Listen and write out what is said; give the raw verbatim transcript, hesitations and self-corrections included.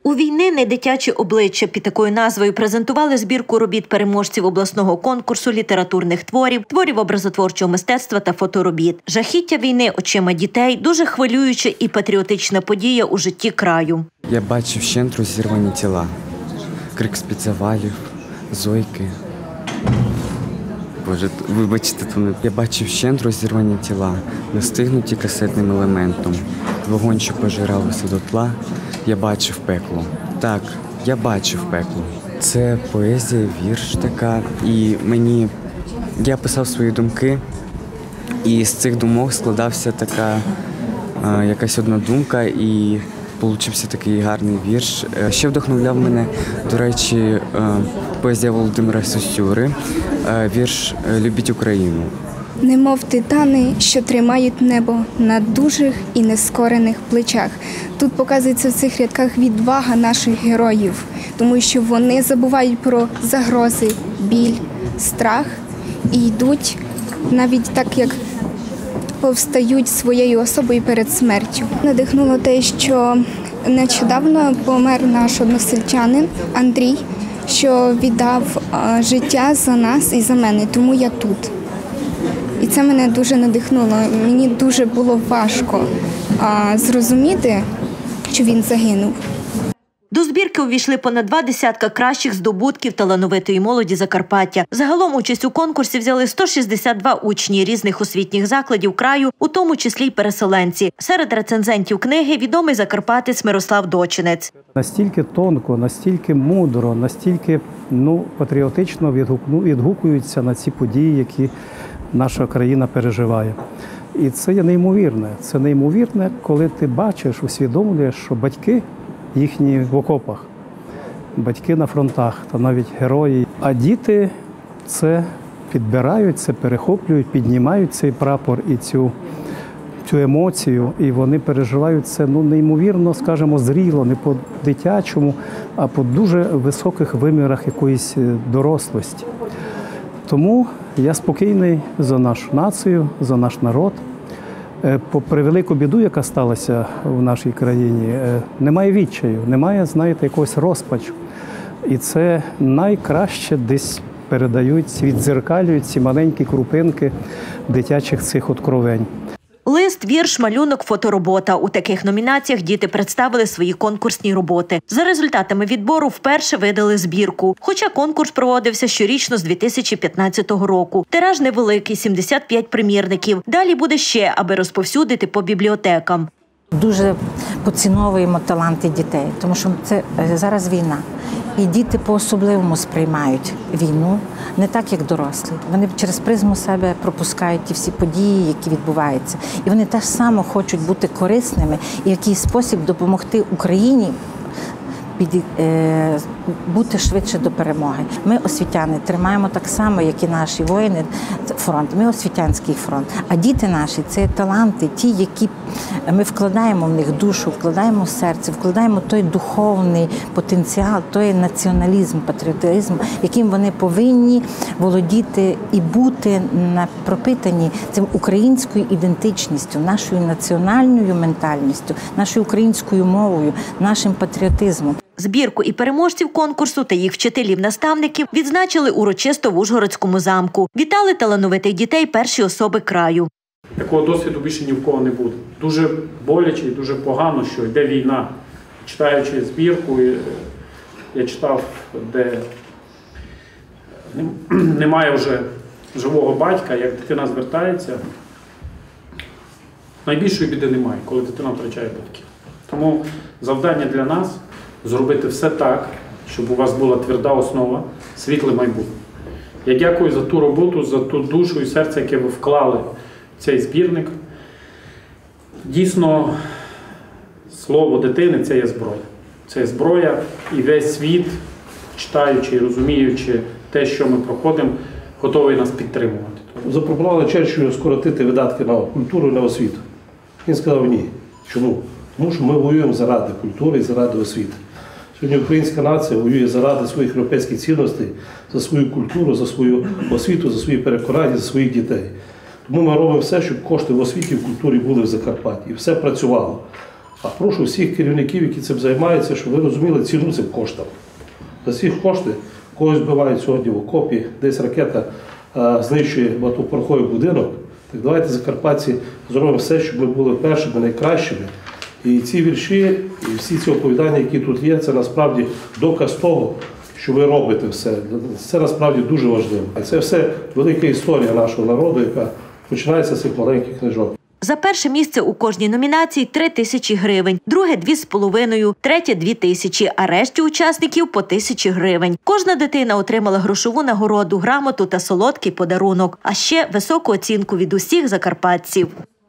У війни не дитячі обличчя під такою назвою презентували збірку робіт переможців обласного конкурсу літературних творів, творів образотворчого мистецтва та фоторобіт. Жахіття війни очима дітей – дуже хвилююча і патріотична подія у житті краю. Я бачив вщент розірвані тіла, крик спецзавалів, зойки. Боже, вибачте, то не... Я бачив вщент розірвані тіла, настигнуті касетним елементом. Вогонь, що пожирав усе дотла, я бачив пекло. Так, я бачив пекло. Це поезія, вірш така, і мені... Я писав свої думки, і з цих думок складався така а, якась одна думка, і получився такий гарний вірш. Ще вдохновляв мене, до речі, поезія Володимира Сосюри, вірш «Любіть Україну». Немов титани, що тримають небо на дужих і нескорених плечах. Тут показується в цих рядках відвага наших героїв, тому що вони забувають про загрози, біль, страх і йдуть навіть так, як повстають своєю особою перед смертю. Надихнуло те, що нещодавно помер наш односельчанин Андрій, що віддав життя за нас і за мене, тому я тут. І це мене дуже надихнуло. Мені дуже було важко а, зрозуміти, що він загинув. До збірки увійшли понад два десятка кращих здобутків талановитої молоді Закарпаття. Загалом участь у конкурсі взяли сто шістдесят два учні різних освітніх закладів краю, у тому числі й переселенці. Серед рецензентів книги відомий закарпатець Мирослав Дочинець. Настільки тонко, настільки мудро, настільки ну, патріотично відгуку, відгукуються на ці події, які наша країна переживає. І це є неймовірне. Це неймовірне, коли ти бачиш, усвідомлюєш, що батьки їхні в окопах, батьки на фронтах та навіть герої. А діти це підбирають, це перехоплюють, піднімають цей прапор і цю, цю емоцію, і вони переживають це ну, неймовірно, скажімо, зріло, не по-дитячому, а по дуже високих вимірах якоїсь дорослості. Тому я спокійний за нашу націю, за наш народ. Попри велику біду, яка сталася в нашій країні, немає відчаю, немає, знаєте, якогось розпачу. І це найкраще десь передають, віддзеркалюють ці маленькі крупинки дитячих цих откровень. Лист, вірш, малюнок, фоторобота. У таких номінаціях діти представили свої конкурсні роботи. За результатами відбору вперше видали збірку. Хоча конкурс проводився щорічно з дві тисячі п'ятнадцятого року. Тираж невеликий – сімдесят п'ять примірників. Далі буде ще, аби розповсюдити по бібліотекам. Дуже поціновуємо таланти дітей, тому що це зараз війна. І діти по-особливому сприймають війну, не так, як дорослі. Вони через призму себе пропускають ті всі події, які відбуваються. І вони теж само хочуть бути корисними і в якийсь спосіб допомогти Україні під, е, бути швидше до перемоги. Ми, освітяни, тримаємо так само, як і наші воїни, фронт. Ми освітянський фронт. А діти наші – це таланти, ті, які ми вкладаємо в них душу, вкладаємо в серце, вкладаємо той духовний потенціал, той націоналізм, патріотизм, яким вони повинні володіти і бути пропитані цим українською ідентичністю, нашою національною ментальністю, нашою українською мовою, нашим патріотизмом. Збірку і переможців конкурсу та їх вчителів-наставників відзначили урочисто в Ужгородському замку. Вітали талановитих дітей перші особи краю. Такого досвіду більше ні в кого не буде. Дуже боляче і дуже погано, що йде війна. Читаючи збірку, я читав, де немає вже живого батька, як дитина звертається. Найбільшої біди немає, коли дитина втрачає батьків. Тому завдання для нас – зробити все так, щоб у вас була тверда основа, світле майбутнє. Я дякую за ту роботу, за ту душу і серце, яке ви вклали в цей збірник. Дійсно, слово дитини – це є зброя. Це є зброя, і весь світ, читаючи і розуміючи те, що ми проходимо, готовий нас підтримувати. Запропонували Черчиллю скоротити видатки на культуру і на освіту. Він сказав ні. Чому? Тому що ми воюємо заради культури і заради освіти. Сьогодні українська нація воює заради своїх європейських цінностей, за свою культуру, за свою освіту, за свої переконання, за своїх дітей. Тому ми робимо все, щоб кошти в освіті і в культурі були в Закарпатті. І все працювало. А прошу всіх керівників, які цим займаються, щоб ви розуміли ціну цим коштам. За ці кошти когось вбивають сьогодні в окопі, десь ракета а, знищує багатоповерховий будинок. Так давайте, закарпатці, зробимо все, щоб ми були першими, найкращими. І ці вірші, і всі ці оповідання, які тут є, це насправді доказ того, що ви робите все. Це насправді дуже важливо. Це все велика історія нашого народу, яка починається з цих маленьких книжок. За перше місце у кожній номінації – три тисячі гривень, друге – дві з половиною, третє – дві тисячі, а решті учасників – по тисячі гривень. Кожна дитина отримала грошову нагороду, грамоту та солодкий подарунок, а ще високу оцінку від усіх закарпатців.